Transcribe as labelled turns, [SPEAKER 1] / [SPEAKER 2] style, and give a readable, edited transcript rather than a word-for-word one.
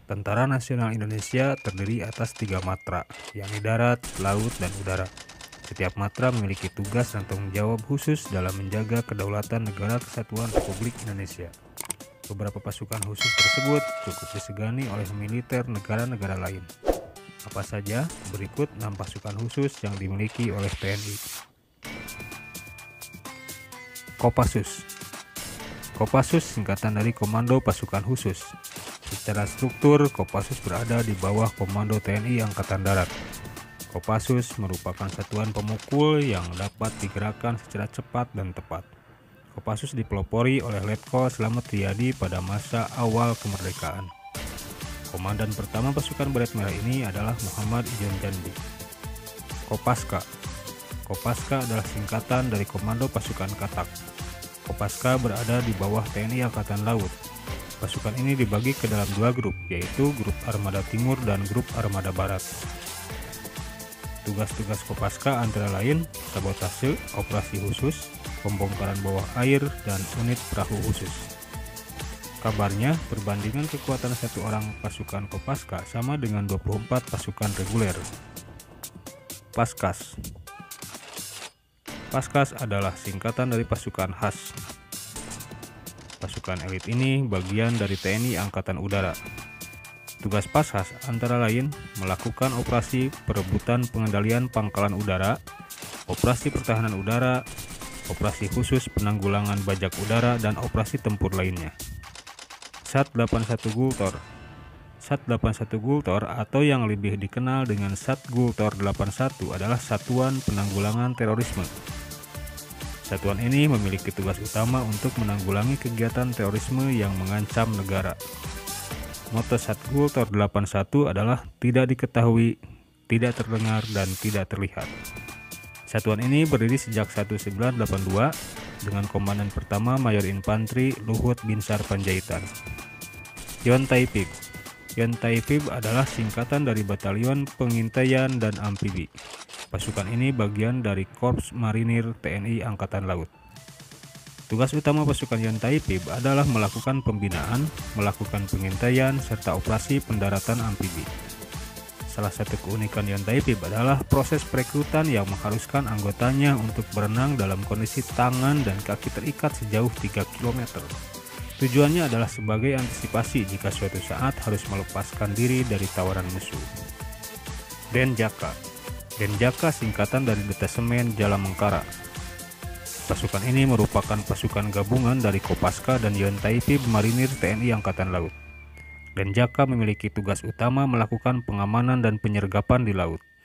[SPEAKER 1] Tentara Nasional Indonesia terdiri atas 3 matra, yakni darat, laut, dan udara. Setiap matra memiliki tugas dan tanggung jawab khusus dalam menjaga kedaulatan Negara Kesatuan Republik Indonesia. Beberapa pasukan khusus tersebut cukup disegani oleh militer negara-negara lain. Apa saja? Berikut 6 pasukan khusus yang dimiliki oleh TNI. Kopassus. Kopassus singkatan dari Komando Pasukan Khusus. Secara struktur, Kopassus berada di bawah Komando TNI Angkatan Darat. Kopassus merupakan satuan pemukul yang dapat digerakkan secara cepat dan tepat. Kopassus dipelopori oleh Letkol Slamet Riyadi pada masa awal kemerdekaan. Komandan pertama pasukan Beret Merah ini adalah Muhammad Ijon Jandi. Kopaska. Kopaska adalah singkatan dari Komando Pasukan Katak. Kopaska berada di bawah TNI Angkatan Laut. Pasukan ini dibagi ke dalam 2 grup, yaitu Grup Armada Timur dan Grup Armada Barat. Tugas-tugas Kopaska antara lain sabotase, operasi khusus, pembongkaran bawah air, dan unit perahu khusus. Kabarnya, perbandingan kekuatan satu orang pasukan Kopaska sama dengan 24 pasukan reguler. Paskas. Paskas adalah singkatan dari pasukan khas. Pasukan elit ini bagian dari TNI Angkatan Udara. Tugas Paskas antara lain melakukan operasi perebutan pengendalian pangkalan udara, operasi pertahanan udara, operasi khusus penanggulangan bajak udara, dan operasi tempur lainnya. Sat 81 Gultor. Sat 81 Gultor atau yang lebih dikenal dengan Sat Gultor 81 adalah Satuan Penanggulangan Terorisme. Satuan ini memiliki tugas utama untuk menanggulangi kegiatan terorisme yang mengancam negara. Moto Sat Gultor 81 adalah tidak diketahui, tidak terdengar, dan tidak terlihat. Satuan ini berdiri sejak 1982 dengan komandan pertama Mayor Infantri Luhut Binsar Panjaitan. Yontaipib. Yontaipib adalah singkatan dari Batalion Pengintaian dan Amfibi. Pasukan ini bagian dari Korps Marinir TNI Angkatan Laut. Tugas utama pasukan Yontaipib adalah melakukan pembinaan, melakukan pengintaian, serta operasi pendaratan amfibi. Salah satu keunikan Yontaipib adalah proses perekrutan yang mengharuskan anggotanya untuk berenang dalam kondisi tangan dan kaki terikat sejauh 3 km. Tujuannya adalah sebagai antisipasi jika suatu saat harus melepaskan diri dari tawaran musuh. Denjaka. Denjaka singkatan dari Detasemen Jala Mengkara. Pasukan ini merupakan pasukan gabungan dari Kopaska dan Yontaipib Marinir TNI Angkatan Laut. Denjaka memiliki tugas utama melakukan pengamanan dan penyergapan di laut.